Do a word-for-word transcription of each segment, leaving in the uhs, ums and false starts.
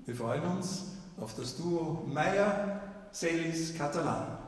Wir freuen uns auf das Duo Meyer-Celis-Catalan.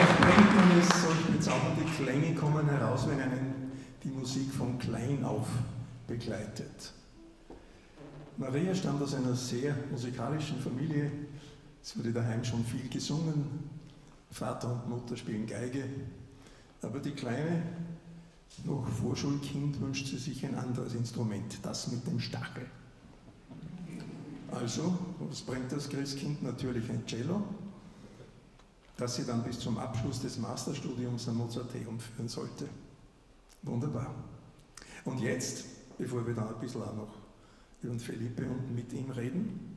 Worauf bringt man es? Solch bezaubernde Klänge kommen heraus, wenn einen die Musik von klein auf begleitet. Maria stammt aus einer sehr musikalischen Familie. Es wurde daheim schon viel gesungen. Vater und Mutter spielen Geige. Aber die Kleine, noch Vorschulkind, wünscht sie sich ein anderes Instrument, das mit dem Stachel. Also, was bringt das Christkind? Natürlich ein Cello, das sie dann bis zum Abschluss des Masterstudiums am Mozarteum führen sollte. Wunderbar. Und jetzt, bevor wir dann ein bisschen auch noch über den Felipe und mit ihm reden,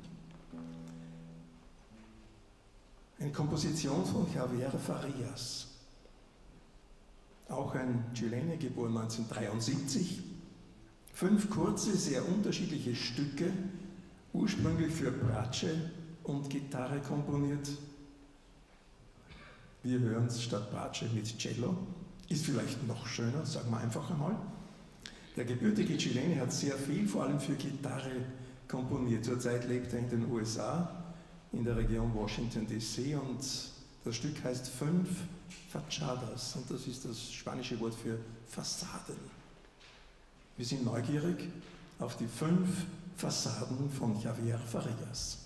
eine Komposition von Javier Farias. Auch ein Chilene, geboren neunzehnhundertdreiundsiebzig. Fünf kurze, sehr unterschiedliche Stücke, ursprünglich für Bratsche und Gitarre komponiert. Wir hören es statt Bratsche mit Cello. Ist vielleicht noch schöner, sagen wir einfach einmal. Der gebürtige Chilene hat sehr viel, vor allem für Gitarre, komponiert. Zurzeit lebt er in den U S A, in der Region Washington D C, und das Stück heißt Fünf Fachadas, und das ist das spanische Wort für Fassaden. Wir sind neugierig auf die fünf Fassaden von Javier Farias.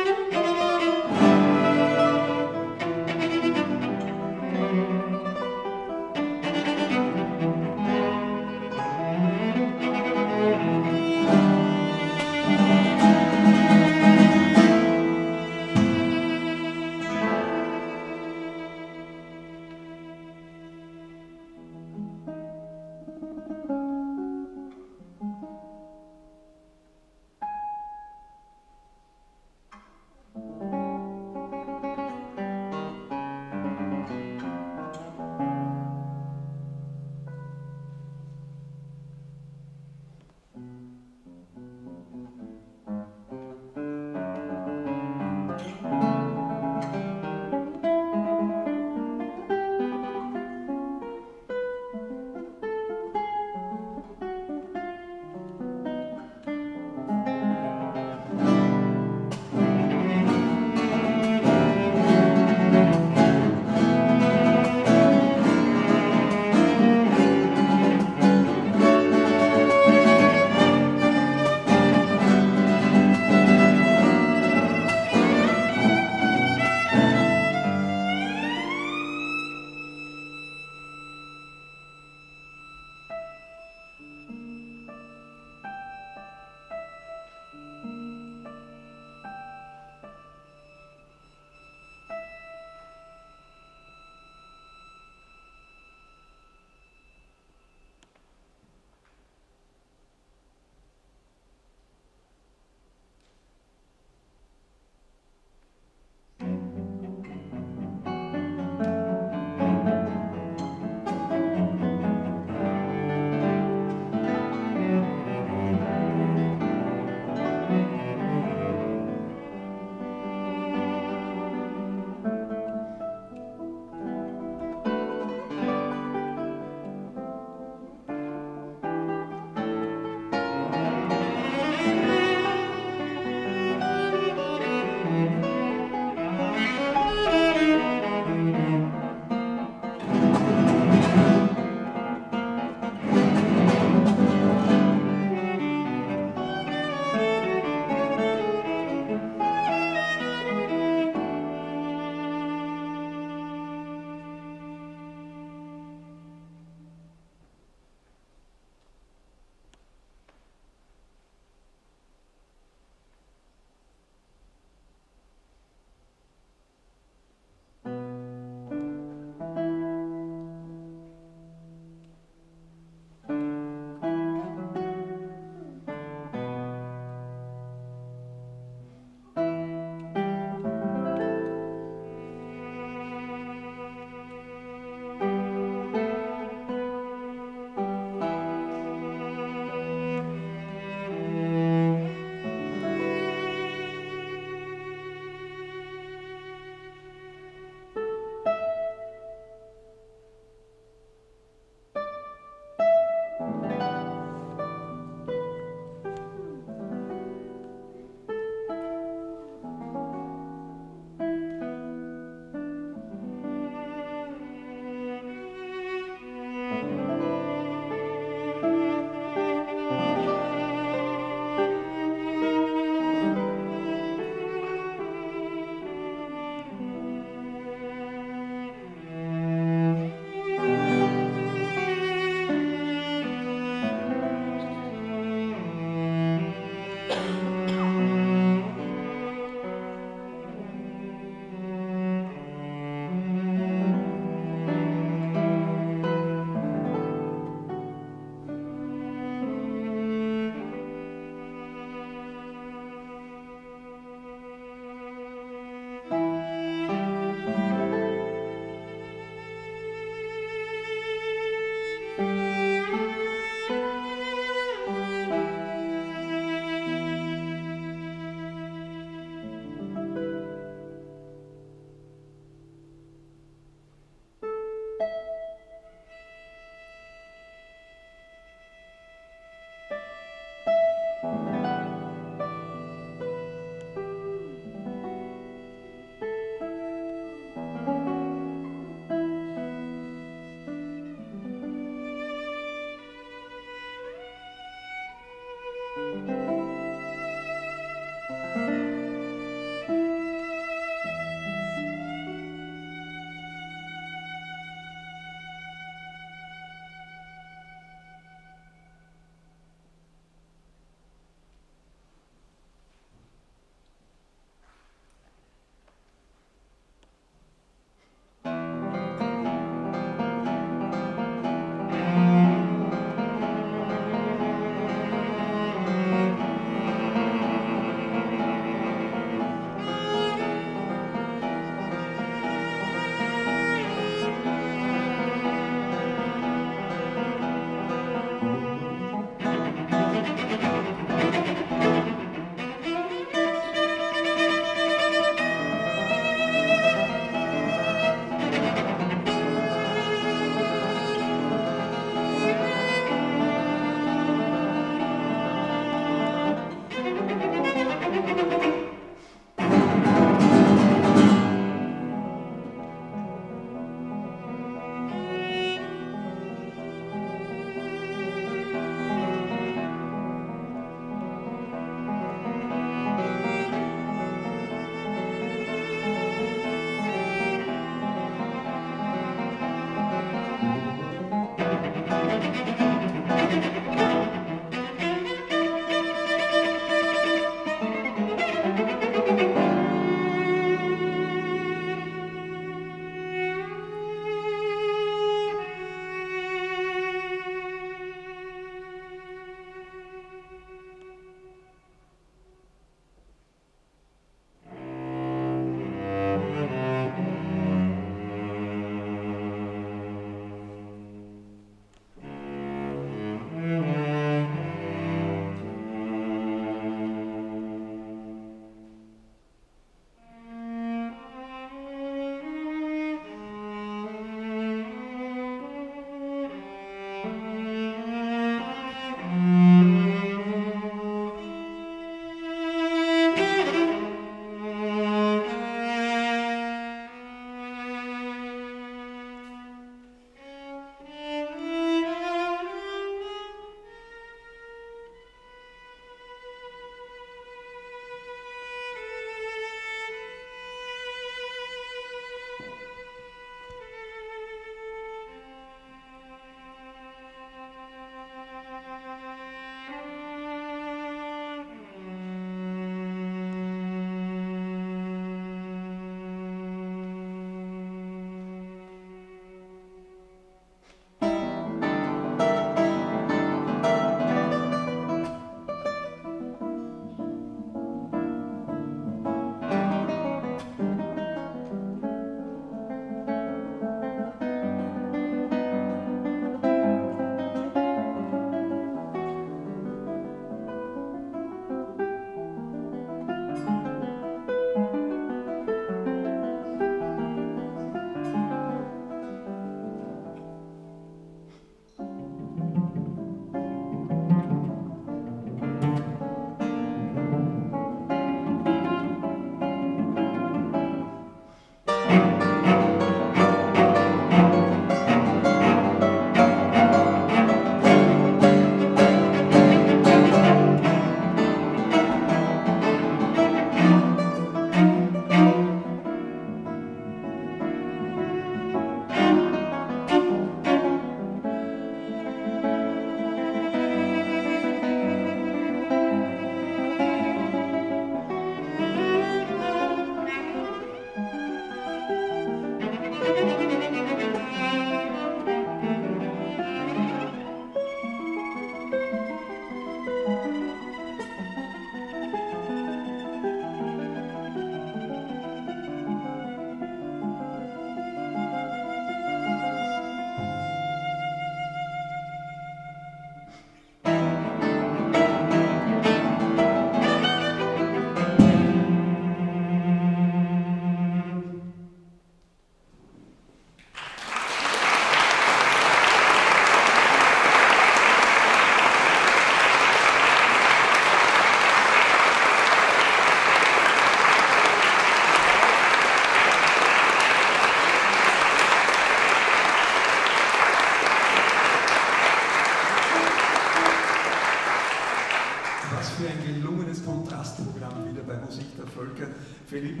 Felipe,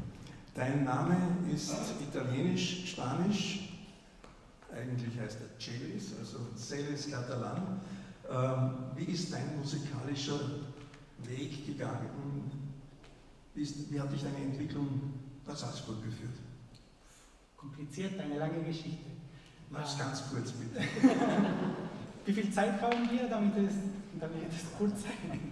dein Name ist italienisch, spanisch, eigentlich heißt er Celis, also Celis Catalan. Ähm, wie ist dein musikalischer Weg gegangen? Wie, ist, wie hat dich deine Entwicklung nach Salzburg geführt? Kompliziert, eine lange Geschichte. Mach's ja. ganz kurz, bitte. Wie viel Zeit haben wir, damit es, damit es kurz sein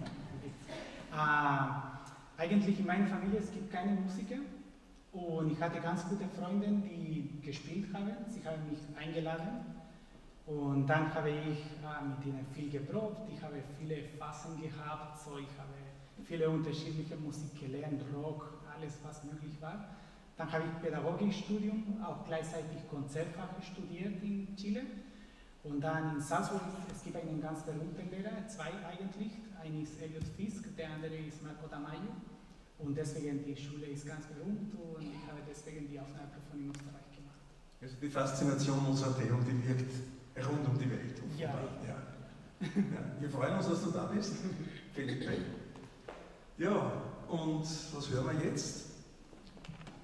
äh, Eigentlich in meiner Familie es gibt keine Musiker und ich hatte ganz gute Freunde, die gespielt haben. Sie haben mich eingeladen und dann habe ich äh, mit ihnen viel geprobt. Ich habe viele Phasen gehabt, so ich habe viele unterschiedliche Musik gelernt, Rock, alles was möglich war. Dann habe ich Pädagogikstudium, auch gleichzeitig Konzertfach studiert in Chile. Und dann in Salzburg, es gibt einen ganz berühmten Lehrer, zwei eigentlich. Einer ist Elliot Fisk, der andere ist Marco Tamayo. Und deswegen die Schule ist ganz berühmt und ich habe deswegen die Aufnahmeprüfung in Österreich gemacht. Also die Faszination Mozarteum, die wirkt rund um die Welt. Ja. Ja. Ja. Wir freuen uns, dass du da bist, Felipe. Ja, und was hören wir jetzt?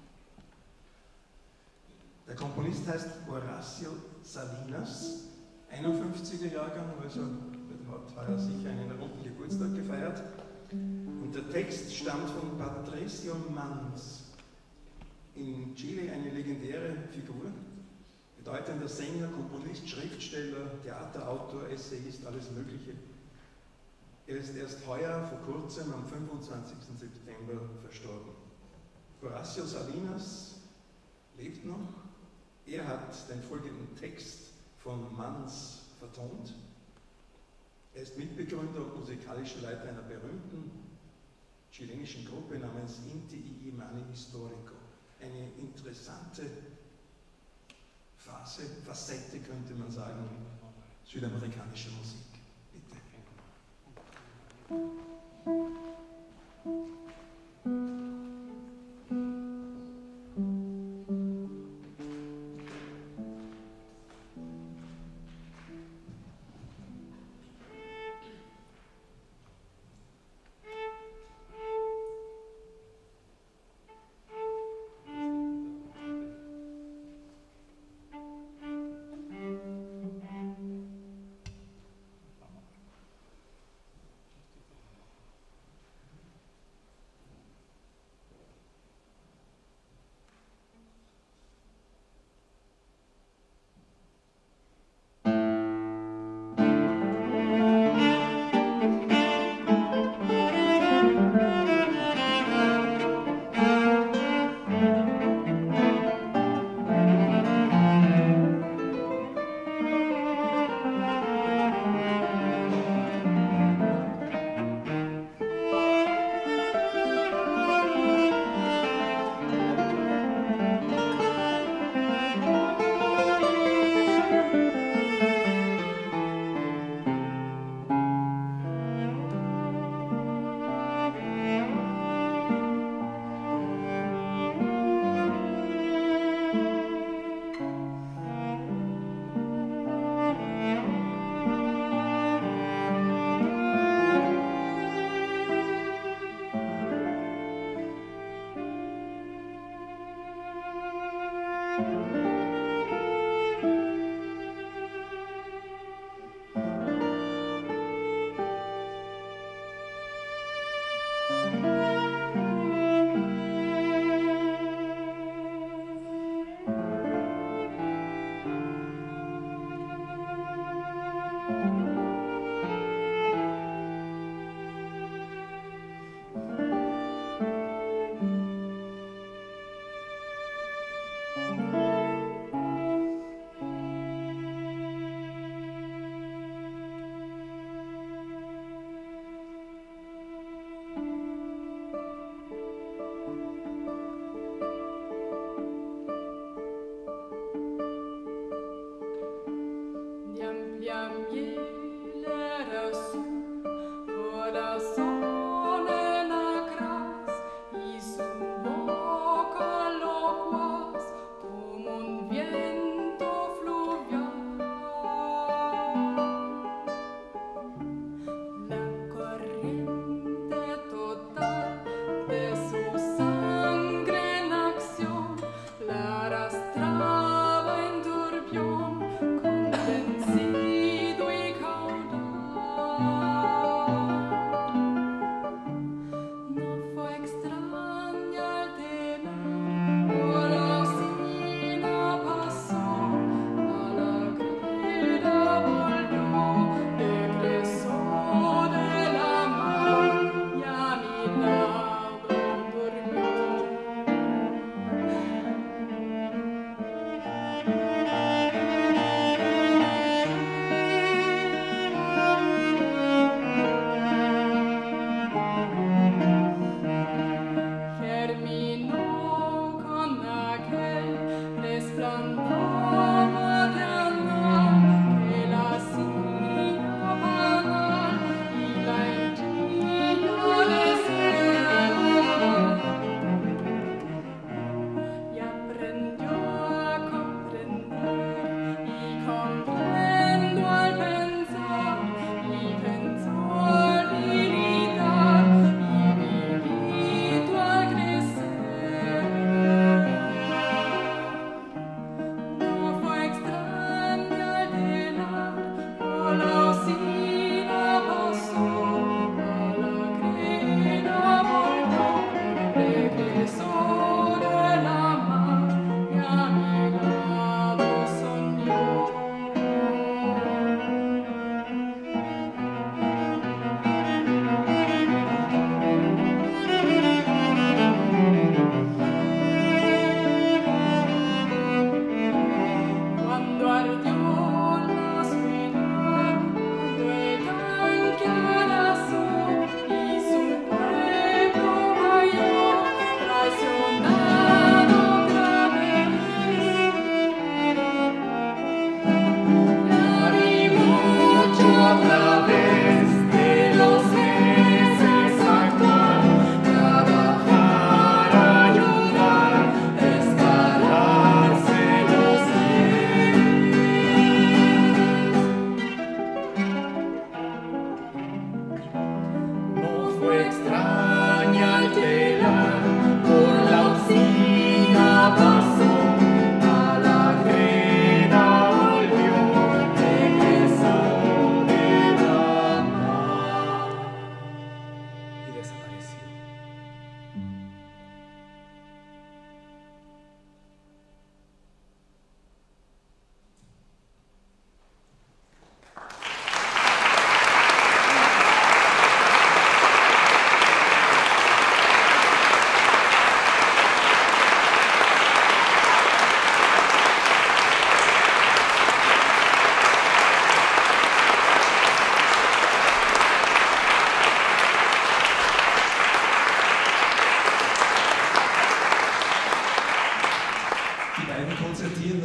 Der Komponist heißt Horacio Salinas, einundfünfziger Jahrgang, also hat heuer sicher einen runden Geburtstag gefeiert. Und der Text stammt von Patricio Manz, in Chile eine legendäre Figur, bedeutender Sänger, Komponist, Schriftsteller, Theaterautor, Essayist, alles Mögliche. Er ist erst heuer, vor kurzem, am fünfundzwanzigsten September verstorben. Horacio Salinas lebt noch. Er hat den folgenden Text von Manz vertont. Er ist Mitbegründer und musikalischer Leiter einer berühmten chilenischen Gruppe namens Inti Illimani Historico. Eine interessante Phase, Facette könnte man sagen, südamerikanischer Musik. Bitte.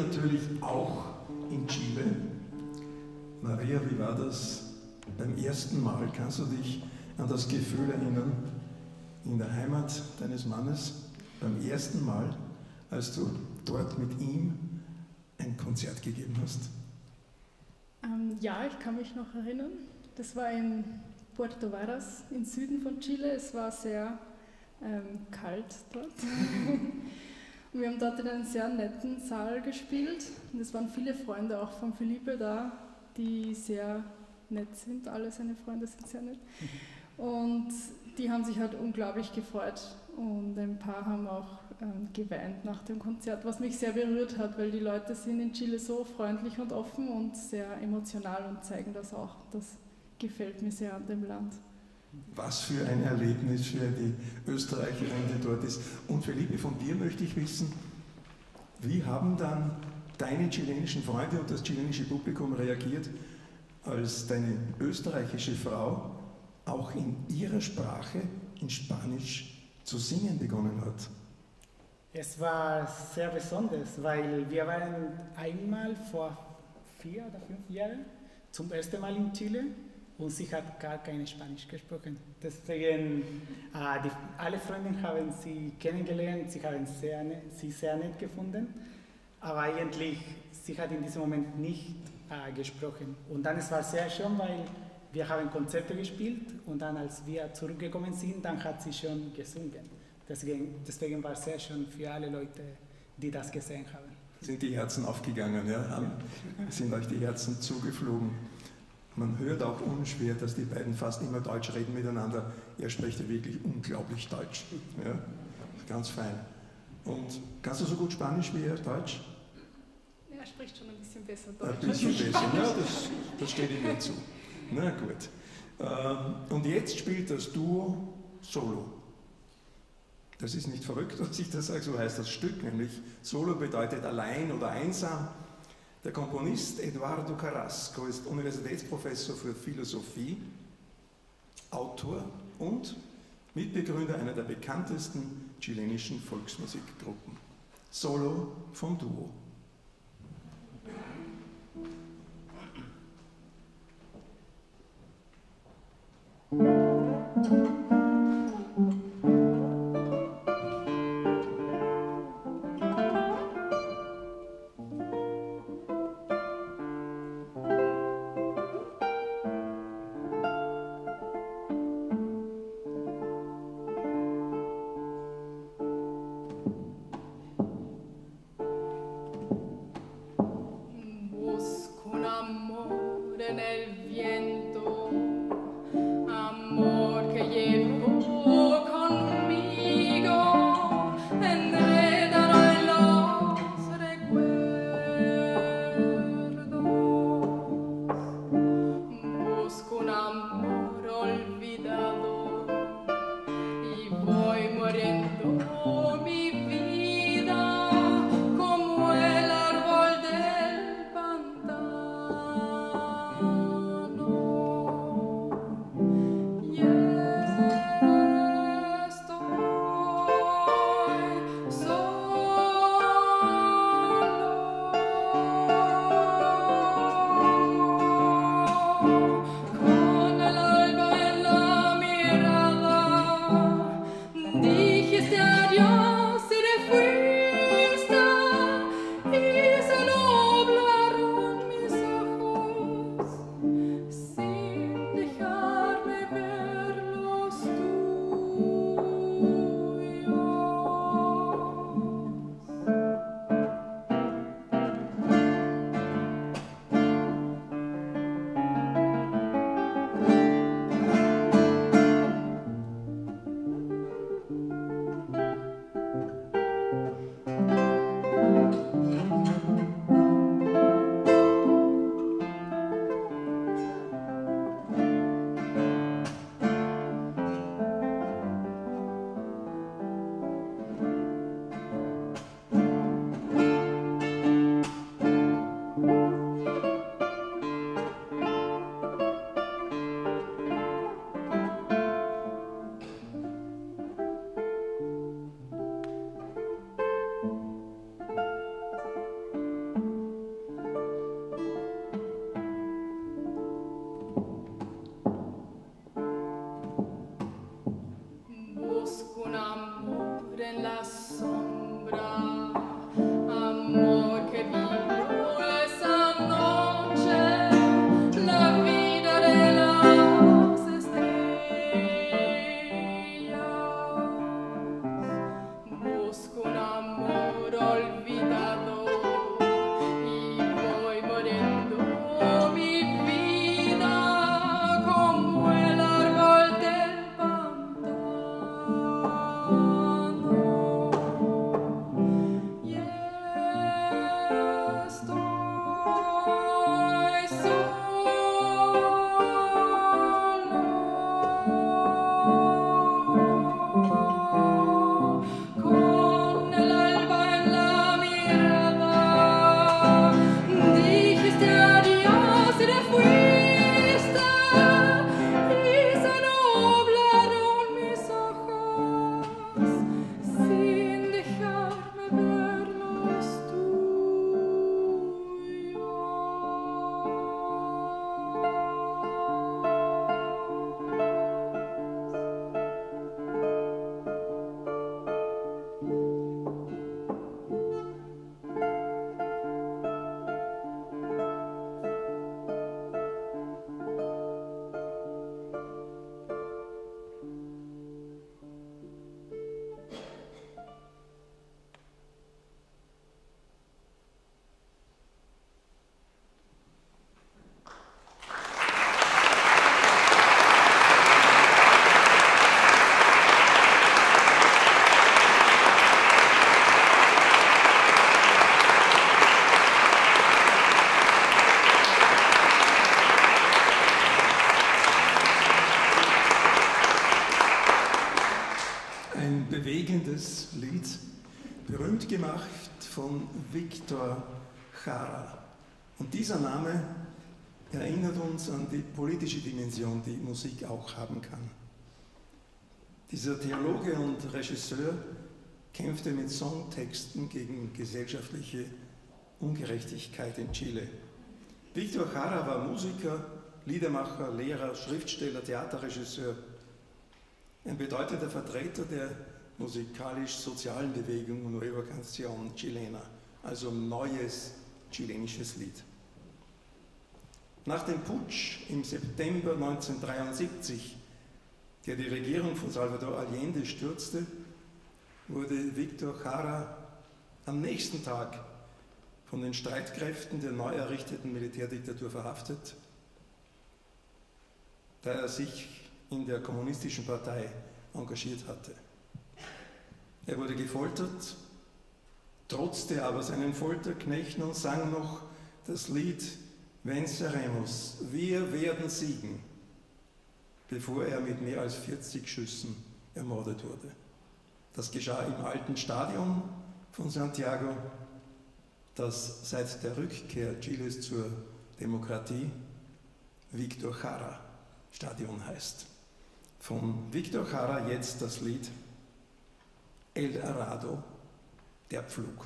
natürlich auch in Chile. Maria, wie war das beim ersten Mal? Kannst du dich an das Gefühl erinnern, in der Heimat deines Mannes, beim ersten Mal, als du dort mit ihm ein Konzert gegeben hast? Ähm, ja, ich kann mich noch erinnern. Das war in Puerto Varas im Süden von Chile. Es war sehr ähm, kalt dort. Und wir haben dort in einem sehr netten Saal gespielt. Und es waren viele Freunde auch von Felipe da, die sehr nett sind. Alle seine Freunde sind sehr nett. Und die haben sich halt unglaublich gefreut. Und ein paar haben auch ähm, geweint nach dem Konzert, was mich sehr berührt hat, weil die Leute sind in Chile so freundlich und offen und sehr emotional und zeigen das auch. Das gefällt mir sehr an dem Land. Was für ein Erlebnis für die Österreicherin, die dort ist. Und Felipe, von dir möchte ich wissen, wie haben dann deine chilenischen Freunde und das chilenische Publikum reagiert, als deine österreichische Frau auch in ihrer Sprache, in Spanisch, zu singen begonnen hat? Es war sehr besonders, weil wir waren einmal vor vier oder fünf Jahren zum ersten Mal in Chile und sie hat gar kein Spanisch gesprochen. Deswegen, äh, die, alle Freunde haben sie kennengelernt, sie haben sehr, sie sehr nett gefunden, aber eigentlich, sie hat in diesem Moment nicht äh, gesprochen. Und dann es war sehr schön, weil wir haben Konzerte gespielt und dann, als wir zurückgekommen sind, dann hat sie schon gesungen. Deswegen, deswegen war es sehr schön für alle Leute, die das gesehen haben. Sind die Herzen aufgegangen, ja? Haben, sind euch die Herzen zugeflogen. Man hört auch unschwer, dass die beiden fast immer Deutsch reden miteinander. Er spricht ja wirklich unglaublich Deutsch. Ja? Ganz fein. Und kannst du so gut Spanisch wie er Deutsch? Er spricht schon ein bisschen besser Deutsch. Ein bisschen besser, ja, das, das steht ihm zu. Na gut. Und jetzt spielt das Duo Solo. Das ist nicht verrückt, was ich das sage, so heißt das Stück, nämlich Solo bedeutet allein oder einsam. Der Komponist Eduardo Carrasco ist Universitätsprofessor für Philosophie, Autor und Mitbegründer einer der bekanntesten chilenischen Volksmusikgruppen. Solo vom Duo. bewegendes Lied, berühmt gemacht von Victor Jara. Und dieser Name erinnert uns an die politische Dimension, die Musik auch haben kann. Dieser Theologe und Regisseur kämpfte mit Songtexten gegen gesellschaftliche Ungerechtigkeit in Chile. Victor Jara war Musiker, Liedermacher, Lehrer, Schriftsteller, Theaterregisseur, ein bedeutender Vertreter der musikalisch-sozialen Bewegung Nueva Canción Chilena, also neues chilenisches Lied. Nach dem Putsch im September neunzehnhundertdreiundsiebzig, der die Regierung von Salvador Allende stürzte, wurde Victor Jara am nächsten Tag von den Streitkräften der neu errichteten Militärdiktatur verhaftet, da er sich in der kommunistischen Partei engagiert hatte. Er wurde gefoltert, trotzte aber seinen Folterknechten und sang noch das Lied Venceremos, wir werden siegen, bevor er mit mehr als vierzig Schüssen ermordet wurde. Das geschah im alten Stadion von Santiago, das seit der Rückkehr Chiles zur Demokratie Victor Jara Stadion heißt. Von Victor Jara jetzt das Lied El Arado, der Pflug.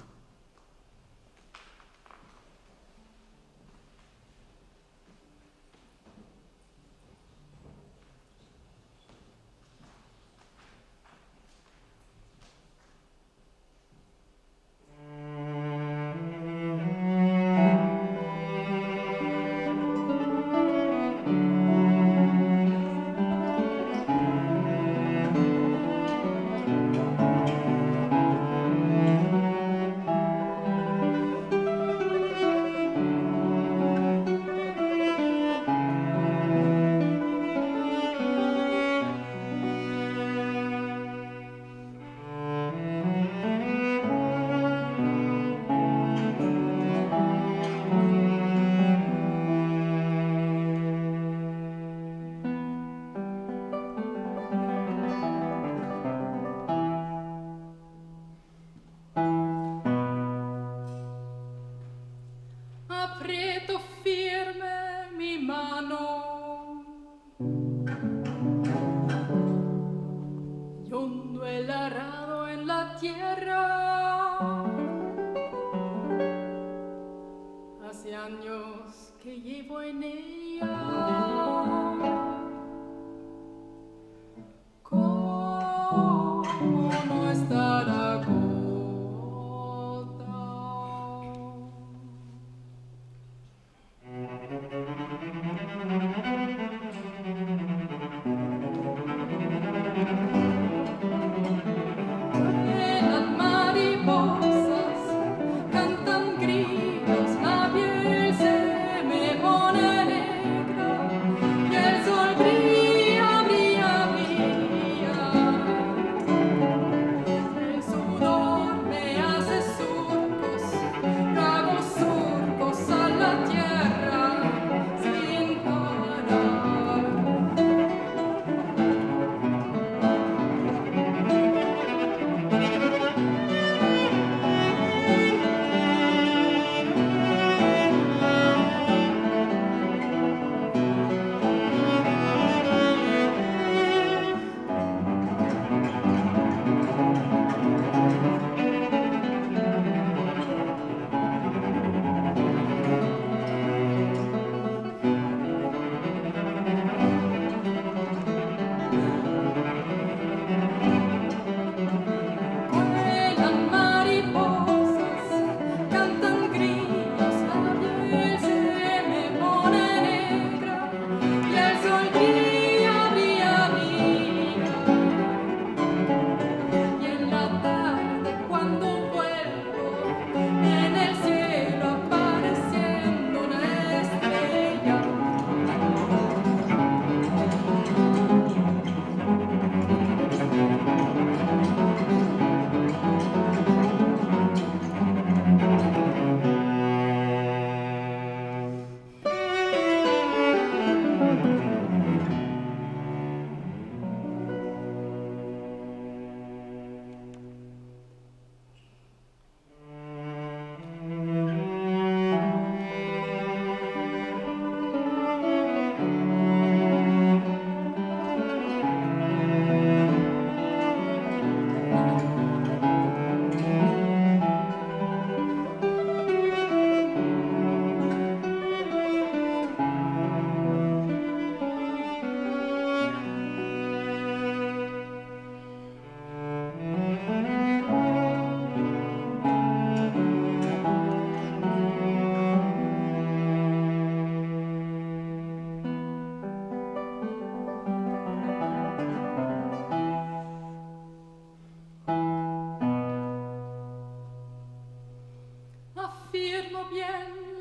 Yeah.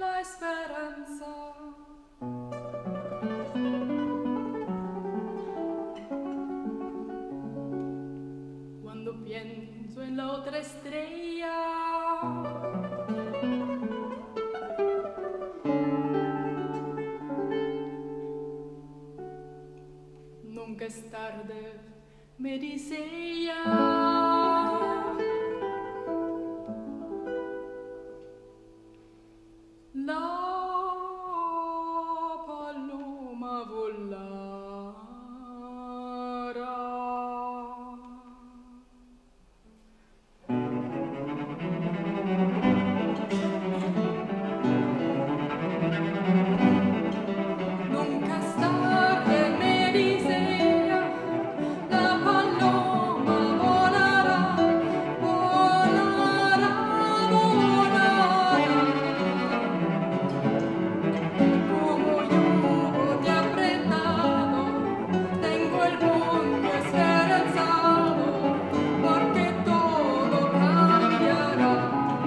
la esperanza. Cuando pienso en la otra estrella, nunca es tarde, me dice ella. La paloma volará. Nunca es tarde, me dice ella, la paloma volará, volará, volará. Como yugo te apretado, tengo el puño esperanzado, porque todo cambiará.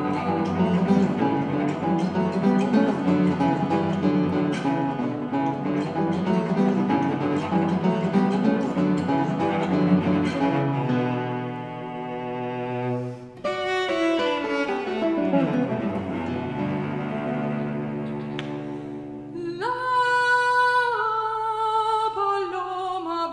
La paloma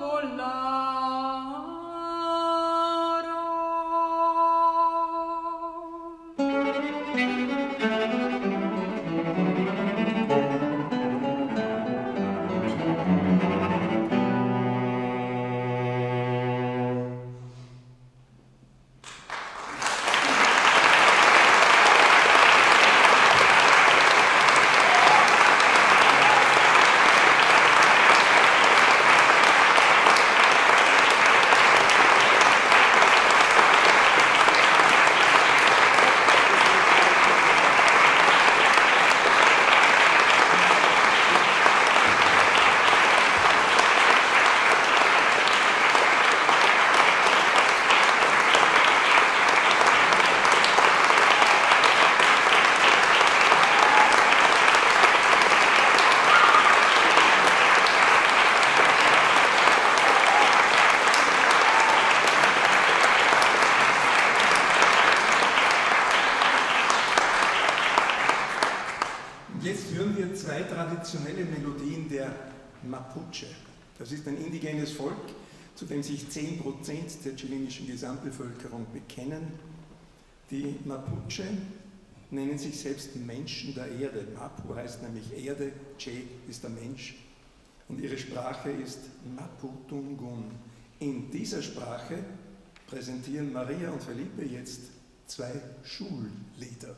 Jetzt hören wir zwei traditionelle Melodien der Mapuche. Das ist ein indigenes Volk, zu dem sich zehn Prozent der chilenischen Gesamtbevölkerung bekennen. Die Mapuche nennen sich selbst Menschen der Erde. Mapu heißt nämlich Erde, Che ist der Mensch. Und ihre Sprache ist Maputungun. In dieser Sprache präsentieren Maria und Felipe jetzt zwei Schullieder.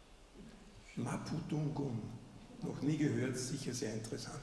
Maputungun. Noch nie gehört, sicher sehr interessant.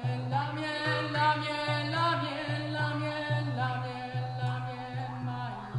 La miel, la miel, la miel, la miel,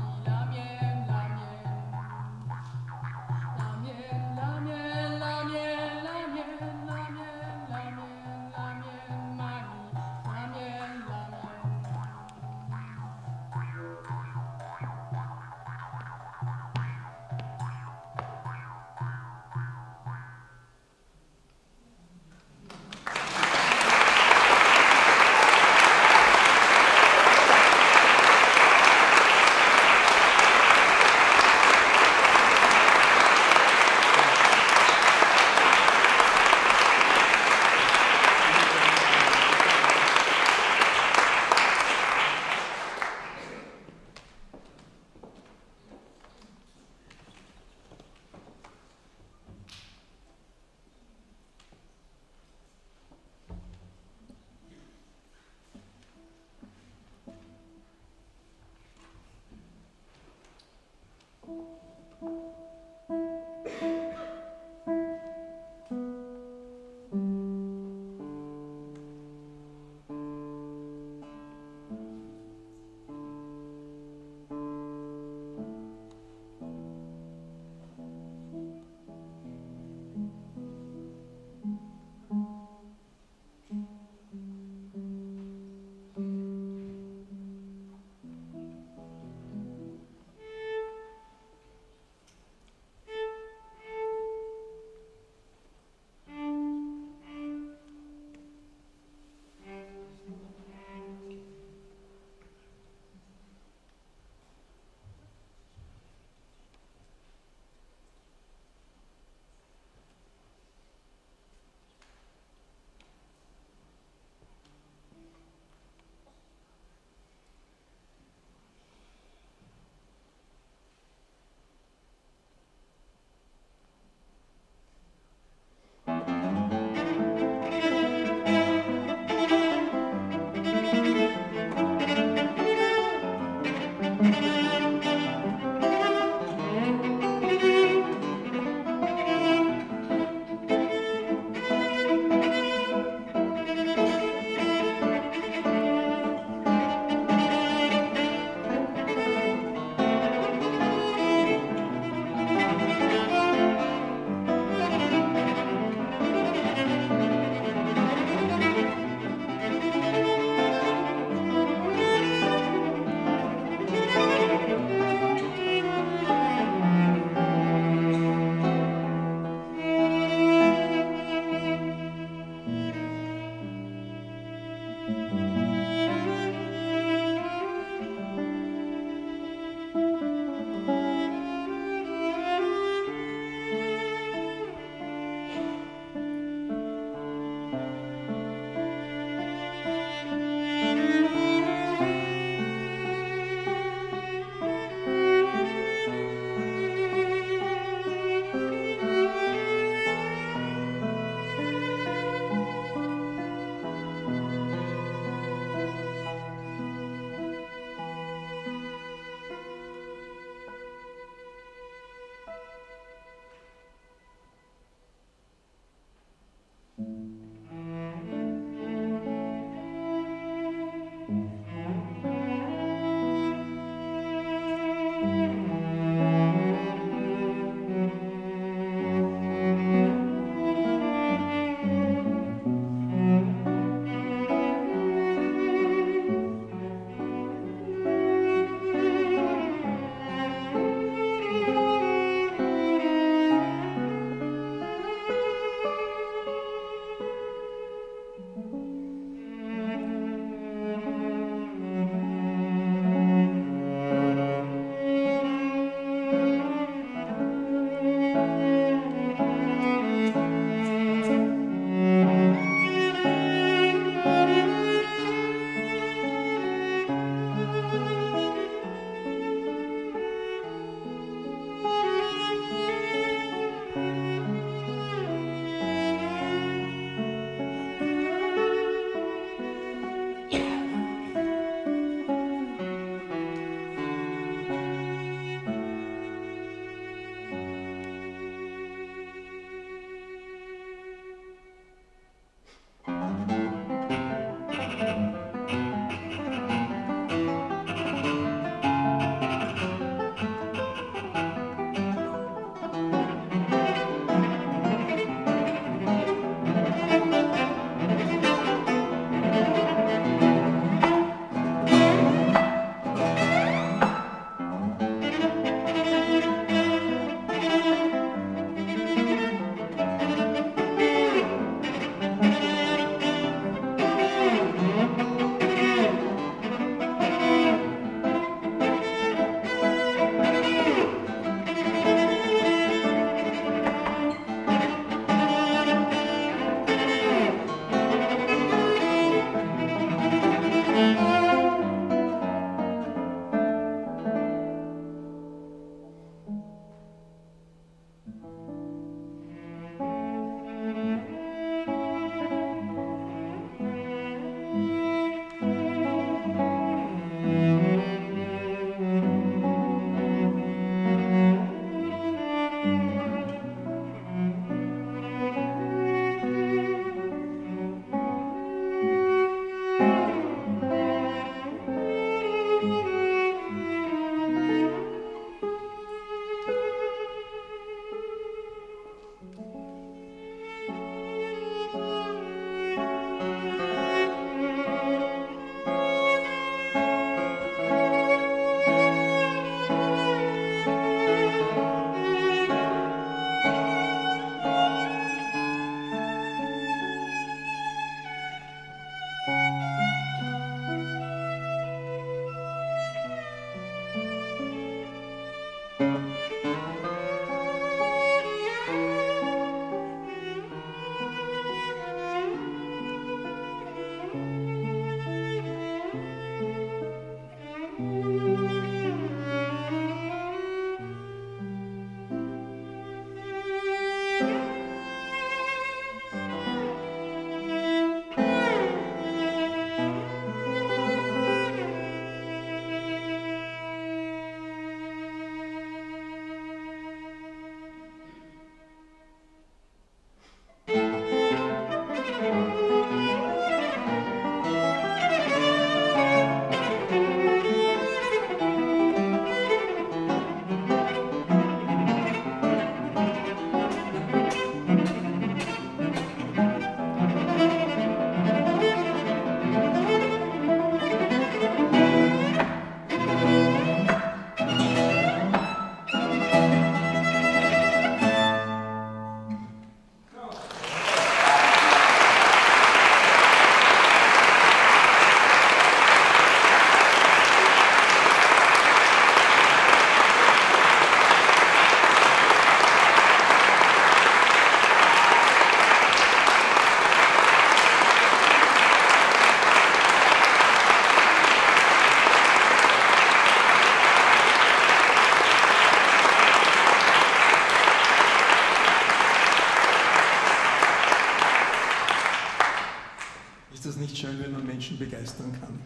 Menschen begeistern kann.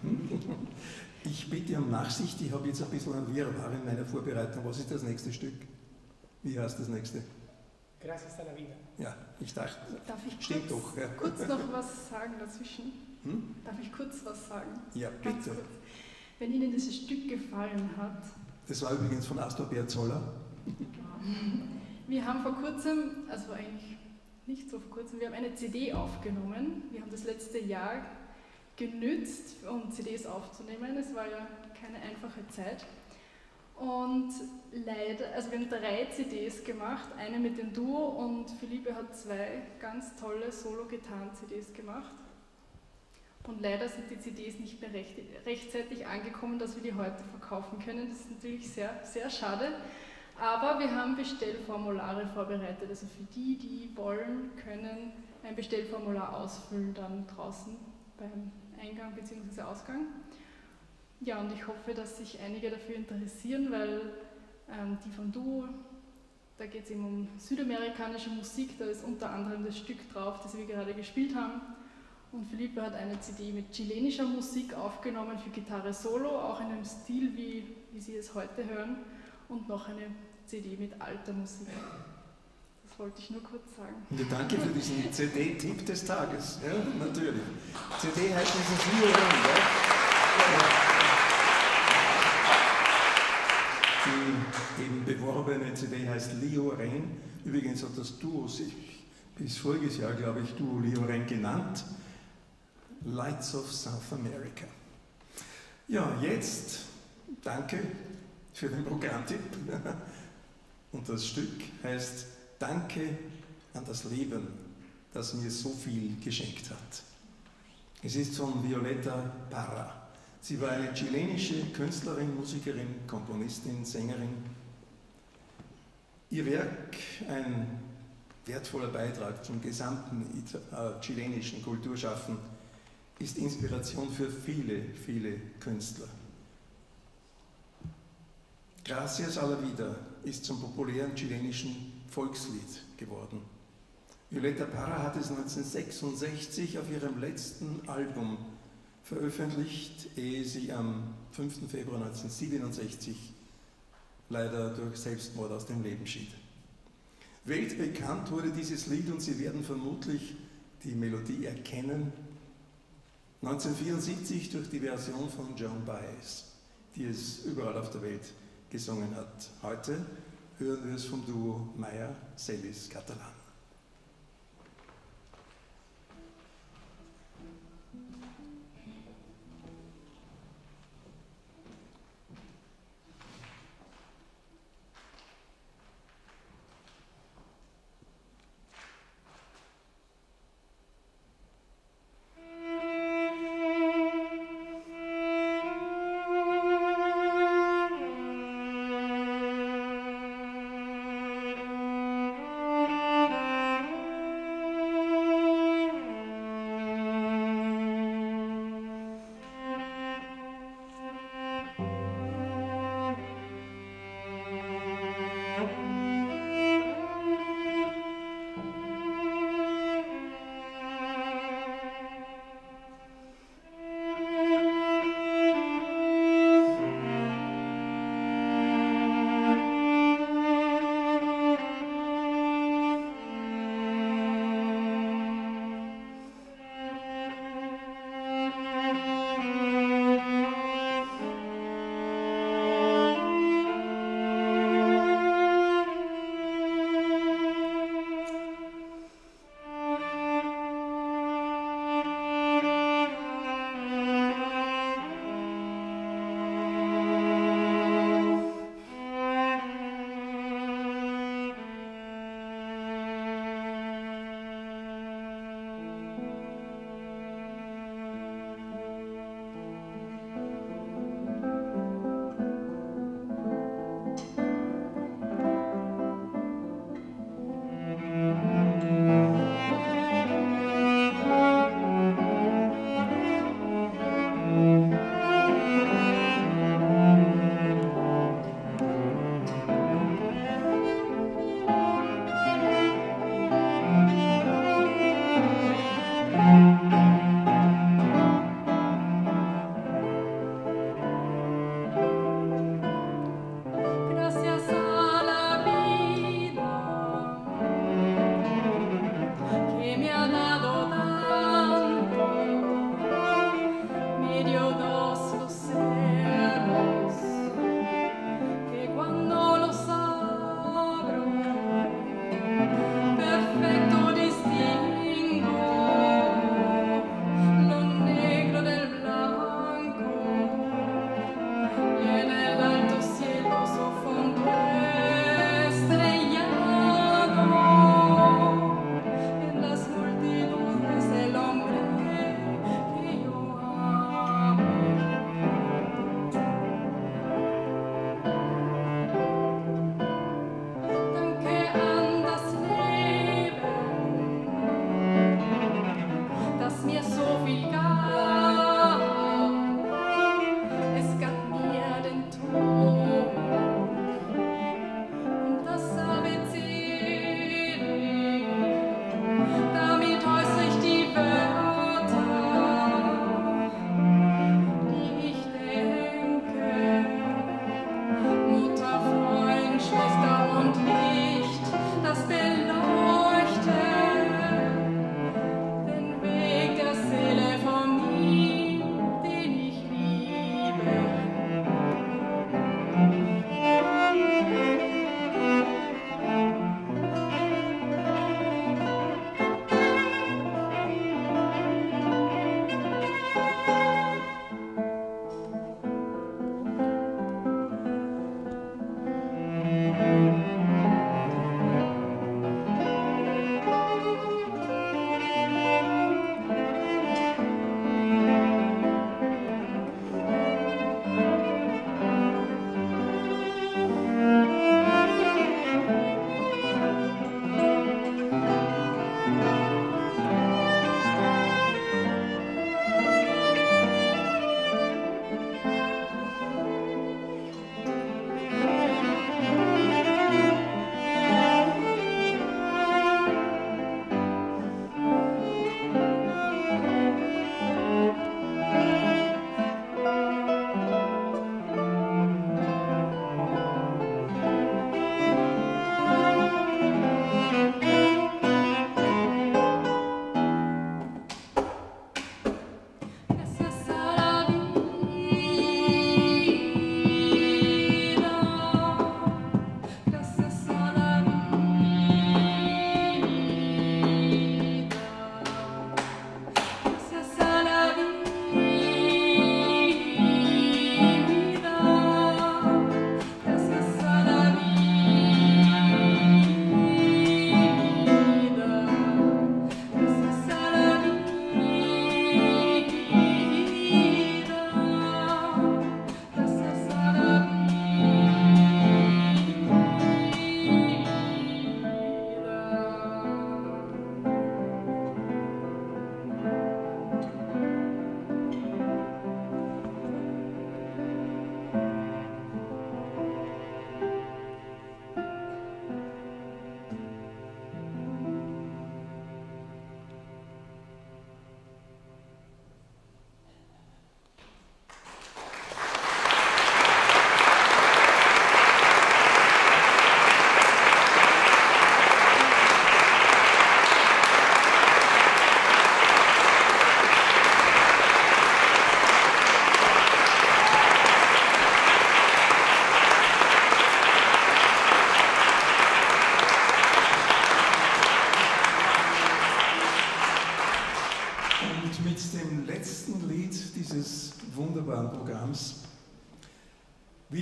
Ich bitte um Nachsicht, ich habe jetzt ein bisschen ein Wirrwarr in meiner Vorbereitung. Was ist das nächste Stück? Wie heißt das nächste? Gracias a la vida. Ja, ich dachte, darf ich stimmt kurz, doch. Ja. kurz noch was sagen dazwischen? Hm? Darf ich kurz was sagen? Ja, Ganz bitte. kurz. Wenn Ihnen dieses Stück gefallen hat, Das war übrigens von Astor Piazzolla. Wir haben vor kurzem, also eigentlich nicht so vor kurzem, wir haben eine C D aufgenommen. Wir haben das letzte Jahr genützt, um C Ds aufzunehmen. Es war ja keine einfache Zeit. Und leider, also wir haben drei C Ds gemacht, eine mit dem Duo und Philippe hat zwei ganz tolle Solo-Gitarren-C Ds gemacht. Und leider sind die C Ds nicht mehr recht, rechtzeitig angekommen, dass wir die heute verkaufen können. Das ist natürlich sehr, sehr schade. Aber wir haben Bestellformulare vorbereitet. Also für die, die wollen, können ein Bestellformular ausfüllen dann draußen beim Eingang bzw. Ausgang. Ja, und ich hoffe, dass sich einige dafür interessieren, weil ähm, die vom Duo, da geht es eben um südamerikanische Musik, da ist unter anderem das Stück drauf, das wir gerade gespielt haben. Und Philippe hat eine C D mit chilenischer Musik aufgenommen für Gitarre Solo, auch in einem Stil, wie, wie Sie es heute hören, und noch eine C D mit alter Musik. Das wollte ich nur kurz sagen. Ja, danke für diesen C D-Tipp des Tages. Ja, natürlich. C D heißt dieses Leo Rain, ja? Die eben beworbene C D heißt Leo Rain. Übrigens hat das Duo sich bis voriges Jahr, glaube ich, Duo Leo Rain genannt. Lights of South America. Ja, jetzt danke für den Programmtipp. Und das Stück heißt Danke an das Leben, das mir so viel geschenkt hat. Es ist von Violeta Parra. Sie war eine chilenische Künstlerin, Musikerin, Komponistin, Sängerin. Ihr Werk, ein wertvoller Beitrag zum gesamten äh, chilenischen Kulturschaffen, ist Inspiration für viele, viele Künstler. Gracias a la Vida ist zum populären chilenischen Volkslied geworden. Violeta Parra hat es neunzehnhundertsechsundsechzig auf ihrem letzten Album veröffentlicht, ehe sie am fünften Februar neunzehnhundertsiebenundsechzig leider durch Selbstmord aus dem Leben schied. Weltbekannt wurde dieses Lied und Sie werden vermutlich die Melodie erkennen, neunzehnhundertvierundsiebzig durch die Version von Joan Baez, die es überall auf der Welt gesungen hat. Heute hören wir es vom Duo Meyer-Celis-Catalan. Thank you.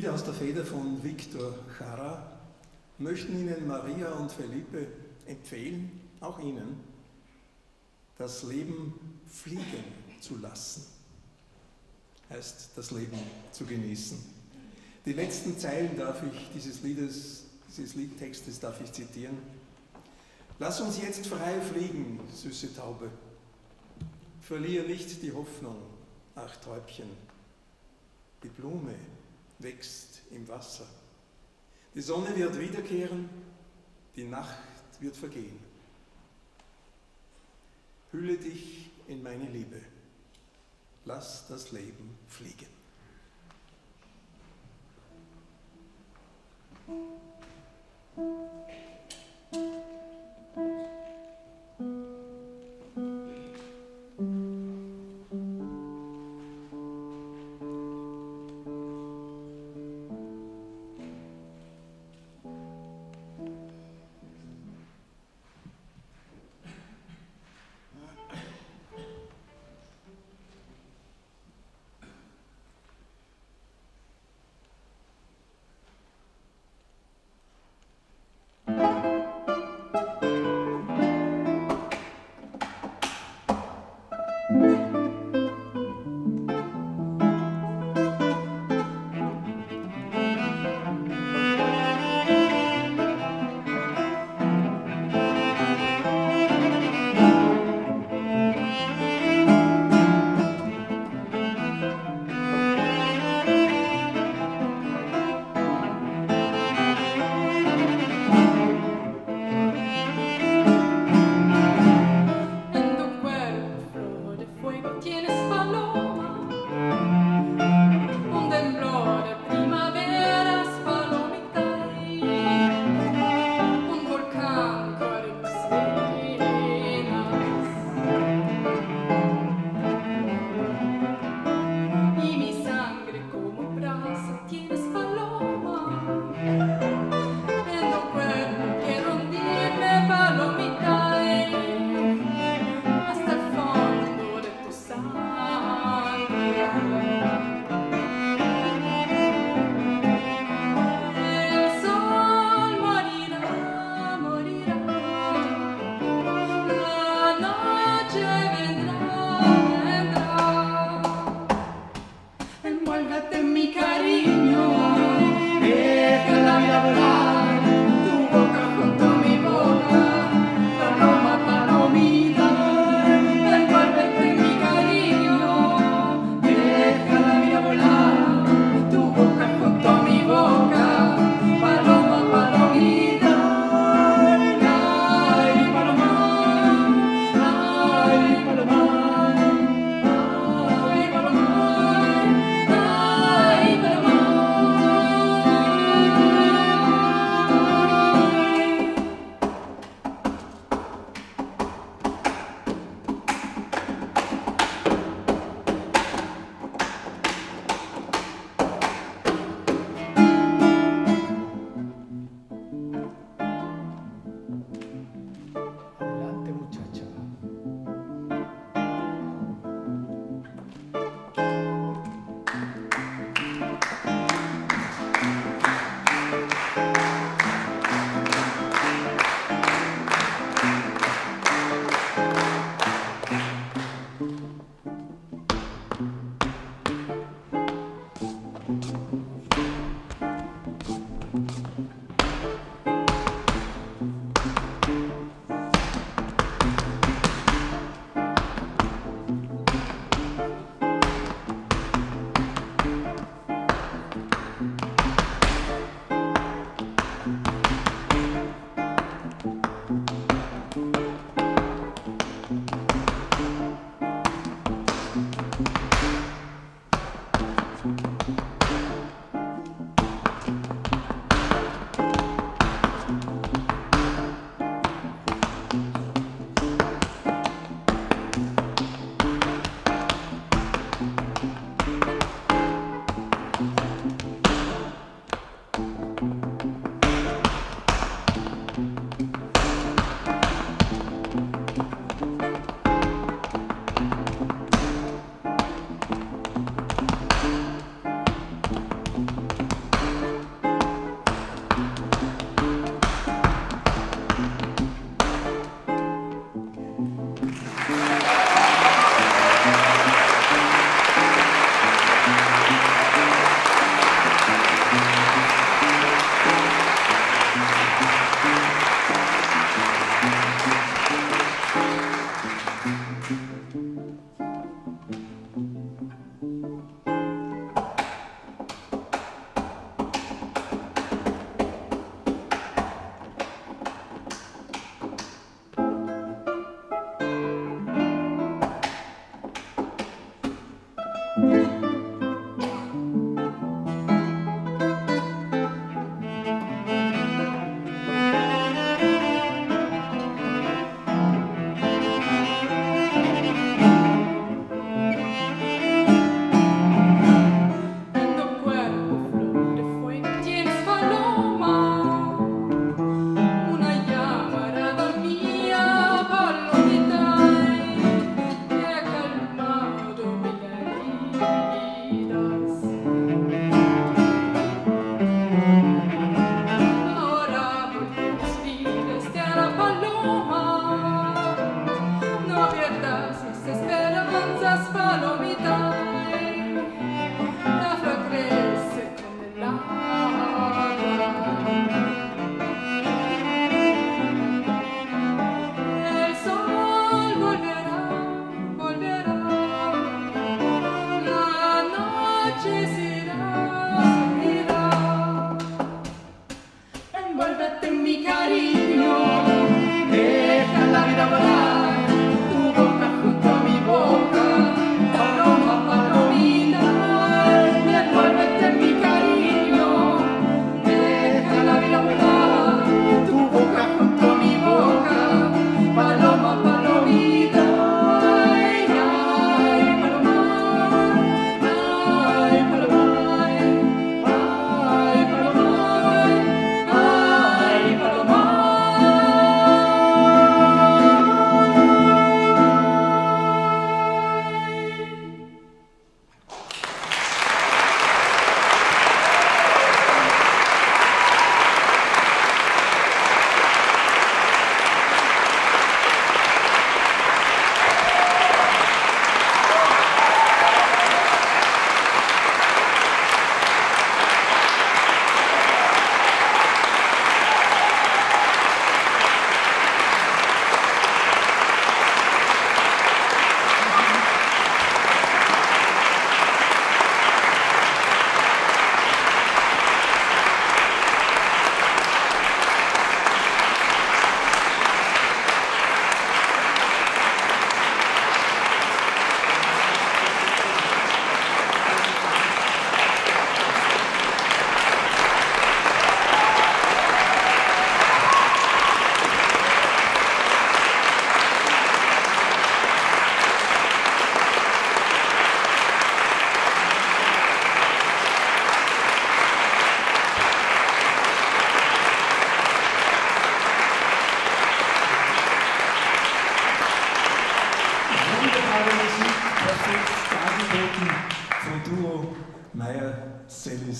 Lieder aus der Feder von Victor Jara möchten Ihnen Maria und Felipe empfehlen, auch Ihnen, das Leben fliegen zu lassen. Heißt, das Leben zu genießen. Die letzten Zeilen darf ich dieses Liedes, dieses Liedtextes darf ich zitieren. Lass uns jetzt frei fliegen, süße Taube. Verlier nicht die Hoffnung, ach Täubchen. Die Blume wächst im Wasser. Die Sonne wird wiederkehren, die Nacht wird vergehen. Hülle dich in meine Liebe. Lass das Leben fliegen.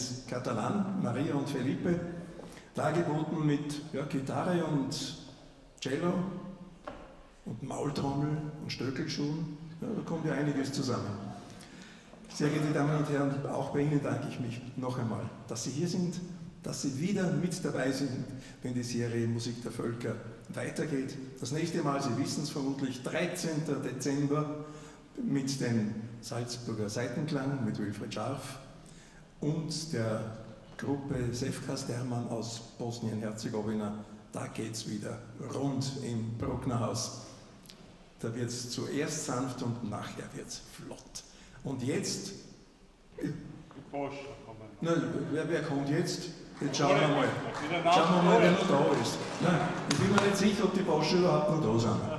ist katalan, Maria und Felipe, dargeboten mit ja, Gitarre und Cello und Maultrommel und Stöckelschuhen. Ja, da kommt ja einiges zusammen. Sehr geehrte Damen und Herren, auch bei Ihnen danke ich mich noch einmal, dass Sie hier sind, dass Sie wieder mit dabei sind, wenn die Serie Musik der Völker weitergeht. Das nächste Mal, Sie wissen es vermutlich, dreizehnten Dezember mit dem Salzburger Seitenklang, mit Wilfried Scharf und der Gruppe Sefka Sterman aus Bosnien-Herzegowina. Da geht es wieder rund im Brucknerhaus. Da wird es zuerst sanft und nachher wird es flott. Und jetzt... Die Porsche kommen. Na, wer, wer kommt jetzt? Jetzt schauen wir mal. Schauen wir mal, wer noch da ist. Nein, ich bin mir nicht sicher, ob die Porsche überhaupt noch da sind.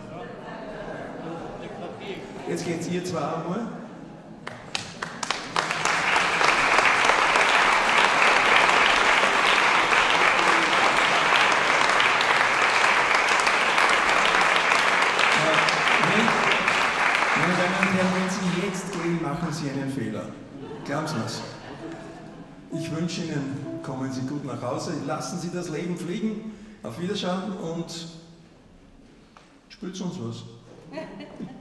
Jetzt geht's ihr zwei einmal. Meine Damen und Herren, wenn Sie jetzt gehen, machen Sie einen Fehler. Glauben Sie mir's. Ich wünsche Ihnen, kommen Sie gut nach Hause, lassen Sie das Leben fliegen, auf Wiederschauen und spürt uns was.